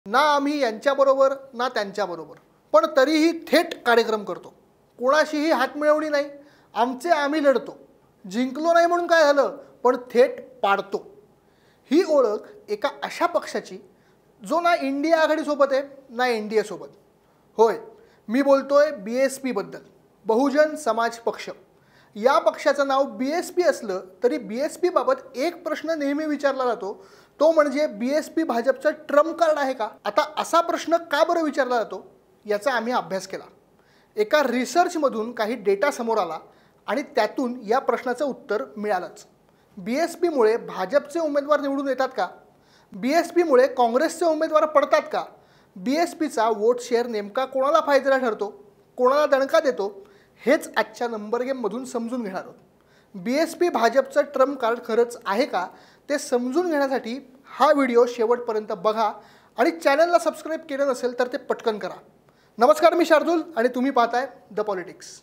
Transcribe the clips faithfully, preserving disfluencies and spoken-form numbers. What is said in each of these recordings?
ना आम्ही यांच्याबरोबर ना त्यांच्याबरोबर, पण तरीही थेट कार्यक्रम करतो. कोणाशीही हातमिळवणी नाही. आमचे आम्ही लढतो. जिंकलो नाही म्हणून काय झालं, पण थेट पाडतो. ही ओळख एका अशा पक्षाची जो ना इंडिया आघाडीसोबत आहे ना एन डी एसोबत. होय, मी बोलतोय बी एस पी बद्दल, बहुजन समाज पक्ष. या पक्षाचं नाव बी एस पी असलं तरी बी एस पी बाबत एक प्रश्न नेहमी विचारला जातो, तो म्हणजे बी एस पी भाजपचं ट्रम्प कार्ड आहे का. आता असा प्रश्न का बरं विचारला जातो याचा आम्ही अभ्यास केला. एका रिसर्चमधून काही डेटा समोर आला आणि त्यातून या प्रश्नाचं उत्तर मिळालंच. बी एस पीमुळे भाजपचे उमेदवार निवडून येतात का, बी एस पीमुळे काँग्रेसचे उमेदवार पडतात का, बी एस पीचा वोट शेअर नेमका कोणाला फायदेला ठरतो, कोणाला दणका देतो, हेच आजच्या नंबर गेममधून समजून घेणार आहोत. बी एस पी भाजपचं ट्रम्प कार्ड खरंच आहे का ते समजून घेण्यासाठी हा व्हिडिओ शेवटपर्यंत बघा आणि चॅनलला सबस्क्राईब केलं नसेल तर ते पटकन करा. नमस्कार, मी शार्दूल आणि तुम्ही पाहताय द पॉलिटिक्स.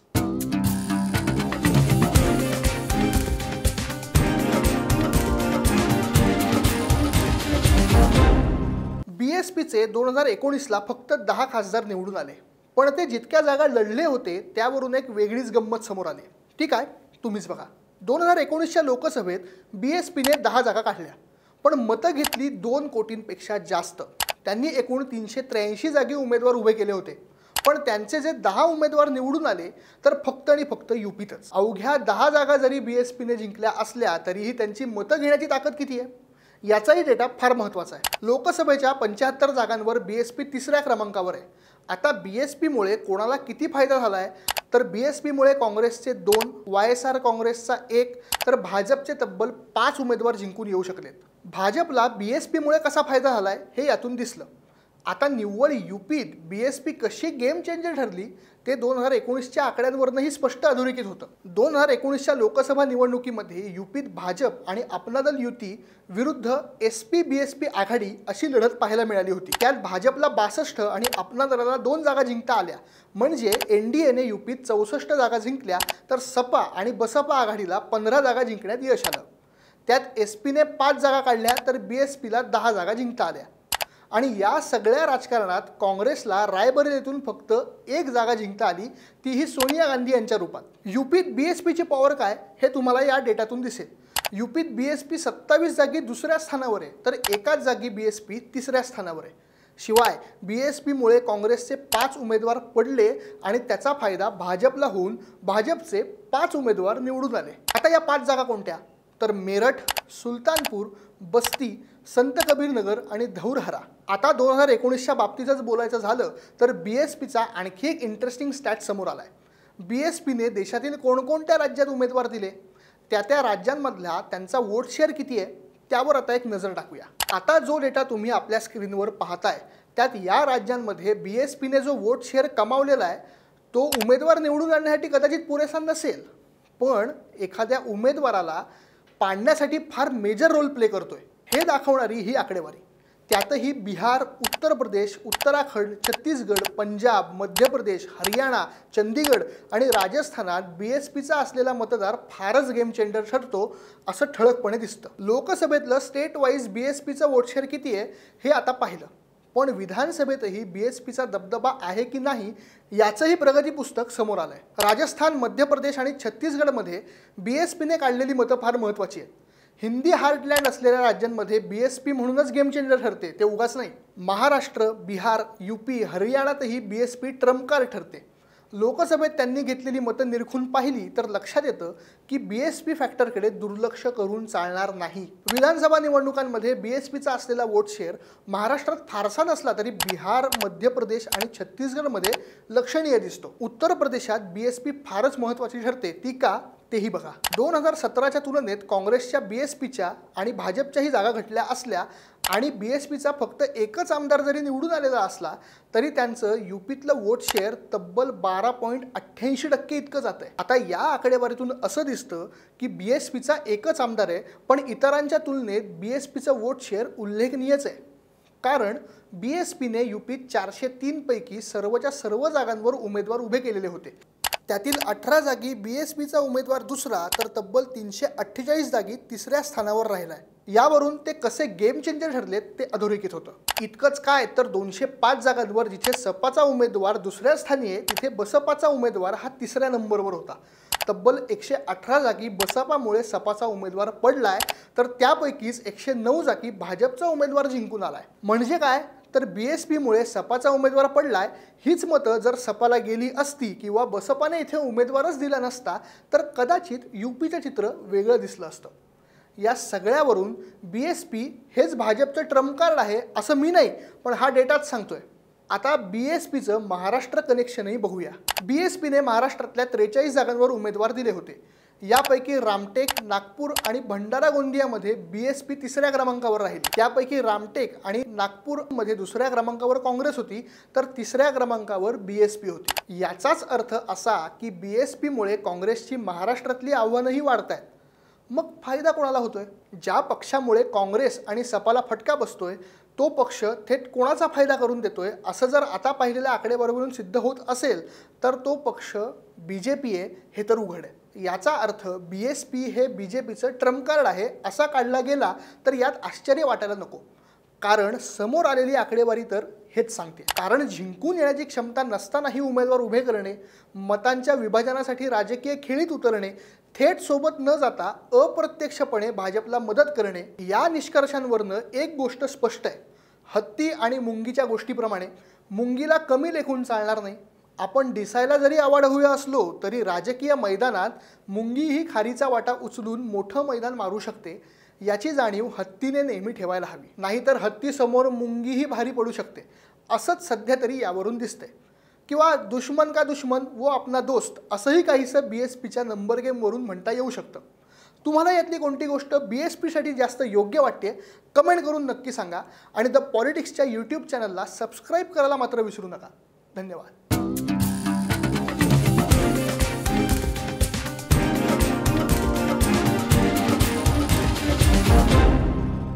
बी एस पीचे दोन हजार एकोणीसला फक्त दहा खासदार निवडून आले, पण ते जितक्या जागा लढले होते त्यावरून एक वेगळीच गंमत समोर आली. ठीक आहे, तुम्हीच बघा. दोन हजार एकोणीसच्या लोकसभेत बी एस पीने दहा जागा काढल्या, पण मतं घेतली दोन कोटींपेक्षा जास्त. त्यांनी एकूण तीनशे त्र्याऐंशी जागी उमेदवार उभे केले होते, पण त्यांचे जे दहा उमेदवार निवडून आले तर फक्त आणि फक्त युपीतच. अवघ्या दहा जागा जरी बी एस पीने जिंकल्या असल्या तरीही त्यांची मतं घेण्याची ताकद किती आहे याचाही डेटा फार महत्त्वाचा आहे. लोकसभेच्या पंच्याहत्तर जागांवर बी एस पी तिसऱ्या क्रमांकावर आहे. आता बी एस पीमुळे कोणाला किती फायदा झाला आहे तर बी एस पीमुळे काँग्रेसचे दोन, वाय एस आर काँग्रेसचा एक, तर भाजपचे तब्बल पाच उमेदवार जिंकून येऊ शकलेत. भाजपला बी एस पीमुळे कसा फायदा झाला आहे हे यातून दिसलं. आता निव्वळ युपीत बी एस पी कशी गेम चेंजर ठरली ते दोन हजार एकोणीसच्या आकड्यांवरूनही स्पष्ट अधोरेखित होतं. दोन हजार एकोणीसच्या लोकसभा निवडणुकीमध्ये युपीत भाजप आणि अपना दल युती विरुद्ध S P B S P आघाडी अशी लढत पाहायला मिळाली होती. त्यात भाजपला बासष्ट आणि अपना दलाला दोन जागा जिंकता आल्या, म्हणजे एन डी एने युपीत चौसष्ट जागा जिंकल्या तर सपा आणि बसपा आघाडीला पंधरा जागा जिंकण्यात यश आलं. त्यात एस पीने पाच जागा काढल्या तर बी एस पीला दहा जागा जिंकता आल्या. आणि या सगळ्या राजकारणात काँग्रेसला रायबरेलीतून फक्त एक जागा जिंकता आली, तीही सोनिया गांधी यांच्या रूपात. युपीत बी एस पीची पॉवर काय हे तुम्हाला या डेटातून दिसेल. युपीत बी एस पी सत्तावीस जागी दुसऱ्या स्थानावर आहे तर एकाच जागी बी एस पी तिसऱ्या स्थानावर आहे. शिवाय बी एस पीमुळे काँग्रेसचे पाच उमेदवार पडले आणि त्याचा फायदा भाजपला होऊन भाजपचे पाच उमेदवार निवडून आले. आता या पाच जागा कोणत्या तर मेरठ, सुलतानपूर, बस्ती, संत कबीर नगर आणि धौरहरा. आता दोन हजार एकोणीसच्या बाबतीतच बोलायचं झालं तर बी एस पीचा आणखी एक इंटरेस्टिंग स्टॅट समोर आला आहे. बी एस पीने देशातील कोणकोणत्या राज्यात उमेदवार दिले, त्या त्या राज्यांमधला त्यांचा वोट शेअर किती आहे त्यावर आता एक नजर टाकूया. आता जो डेटा तुम्ही आपल्या स्क्रीनवर पाहताय त्यात या राज्यांमध्ये बी एस पीने जो वोट शेअर कमावलेला आहे तो उमेदवार निवडून आणण्यासाठी कदाचित पुरेसा नसेल, पण एखाद्या उमेदवाराला पाडण्यासाठी फार मेजर रोल प्ले करतोय हे दाखवणारी ही आकडेवारी. त्यातही बिहार, उत्तर प्रदेश, उत्तराखंड, छत्तीसगड, पंजाब, मध्य प्रदेश, हरियाणा, चंदीगड आणि राजस्थानात बी एस पीचा असलेला मतदार फारच गेम चेंजर ठरतो असं ठळकपणे दिसतं. लोकसभेतलं स्टेट वाईज बी एस पीचं वोट शेअर किती आहे हे आता पाहिलं, पण विधानसभेतही बी एस पीचा दबदबा आहे की नाही याचंही प्रगती पुस्तक समोर आलंय. राजस्थान, मध्य प्रदेश आणि छत्तीसगडमध्ये बी एस पीने काढलेली मतं फार महत्त्वाची आहेत. हिंदी हार्टलँड असलेल्या राज्यांमध्ये बी एस पी म्हणूनच गेम चेंजर ठरते, ते उगाच नाही. महाराष्ट्र, बिहार, युपी, हरियाणातही B S P trump card ठरते. लोकसभेत त्यांनी घेतलेली मतं निरखून पाहिली तर लक्षात येतं की बी एस पी फॅक्टरकडे दुर्लक्ष करून चालणार नाही. विधानसभा निवडणुकांमध्ये बी एस पीचा असलेला वोट शेअर महाराष्ट्रात फारसा नसला तरी बिहार, मध्य प्रदेश आणि छत्तीसगडमध्ये लक्षणीय दिसतो. उत्तर प्रदेशात बी एस पी फारच महत्त्वाची ठरते, ती का तेही बघा. दोन हजार सतराच्या तुलनेत काँग्रेसच्या बी एस पीच्या आणि भाजपच्याही जागा घटल्या असल्या आणि बी एस पीचा फक्त एकच आमदार जरी निवडून आलेला असला तरी त्यांचं युपीतलं वोट शेअर तब्बल बारा पॉईंट अठ्ठ्याऐंशी टक्के इतकं जात आहे. आता या आकडेवारीतून असं दिसतं की बी एस पीचा एकच आमदार आहे, पण इतरांच्या तुलनेत बी एस पीचं वोट शेअर उल्लेखनीयच आहे. कारण बी एस पीने युपीत चारशे तीन पैकी सर्वच्या सर्व जागांवर उमेदवार उभे केलेले होते. त्यातील अठरा जागी बी एस पीचा उमेदवार दुसरा तर तब्बल तीनशे अठ्ठेचाळीस जागी तिसऱ्या स्थानावर राहिला आहे. यावरून ते कसे गेम चेंजर ठरलेत ते अधोरेखित होतं। इतकंच काय तर दोनशे पाच जागांवर जिथे सपाचा उमेदवार दुसऱ्या स्थानी आहे तिथे बसपाचा उमेदवार हा तिसऱ्या नंबरवर होता। तब्बल एकशे अठरा जागी बसपामुळे सपाचा उमेदवार पडलाय, तर त्यापैकीच एकशे नऊ जागी भाजपचा उमेदवार जिंकून आलाय। म्हणजे काय तर बीएसपीमुळे सपाचा उमेदवार पडलाय हीच मतं जर सपाला गेली असती किंवा बसपाने इथे उमेदवारच दिला नसता तर कदाचित यूपीचं चित्र वेगळं दिसलं असतं। या सगळ्यावरून बीएसपी हेच भाजपचं ट्रम्प कार्ड आहे असं मी नाही, पण हा डेटाच सांगतोय। आता बीएसपीचं महाराष्ट्र कनेक्शनही बघूया। बीएसपीने महाराष्ट्रातल्या त्रेचाळीस जागांवर उमेदवार दिले होते। यापैकी रामटेक, नागपूर आणि भंडारा गोंदियामध्ये बीएसपी तिसऱ्या क्रमांकावर राहिली। त्यापैकी रामटेक आणि नागपूरमध्ये दुसऱ्या क्रमांकावर काँग्रेस होती, तर तिसऱ्या क्रमांकावर बीएसपी होती। याचाच अर्थ असा की बीएसपीमुळे काँग्रेसची महाराष्ट्रातली आव्हानंही वाढत आहेत। मग फायदा कोणाला होतोय? ज्या पक्षामुळे काँग्रेस आणि सपाला फटका बसतोय तो पक्ष थेट कोणाचा फायदा करून देतोय असं जर आता पाहिलेल्या आकडेवारीवरून सिद्ध होत असेल तर तो पक्ष बीजेपी आहे हे तर उघड आहे। याचा अर्थ बीएसपी हे बीजेपीचं ट्रम्प कार्ड आहे असा काढला गेला तर यात आश्चर्य वाटायला नको, कारण समोर आलेली आकडेवारी तर हेच सांगते। कारण जिंकून येण्याची क्षमता नसतानाही उमेदवार उभे करणे, मतांच्या विभाजनासाठी राजकीय खेळीत उतरणे, थेट सोबत न जाता अप्रत्यक्षपणे भाजपला मदत करणे, या निष्कर्षांवरनं एक गोष्ट स्पष्ट आहे। हत्ती आणि मुंगीच्या गोष्टीप्रमाणे मुंगीला कमी लेखून चालणार नाही। आपण दिसायला जरी आवाढव्य असलो तरी राजकीय मैदानात मुंगी ही खारीचा वाटा उचलून मोठं मैदान मारू शकते, याची जाणीव हत्तीने नेहमी ठेवायला हवी। नाहीतर हत्तीसमोर मुंगीही भारी पडू शकते असंच सध्या तरी यावरून दिसतंय। किंवा दुश्मन का दुश्मन वो अपना दोस्त असंही काहीसं बीएसपीच्या नंबर गेमवरून म्हणता येऊ शकतं। तुम्हाला यातली कोणती गोष्ट बीएसपीसाठी जास्त योग्य वाटते कमेंट करून नक्की सांगा आणि द पॉलिटिक्सच्या यूट्यूब चॅनलला सबस्क्राईब करायला मात्र विसरू नका। धन्यवाद।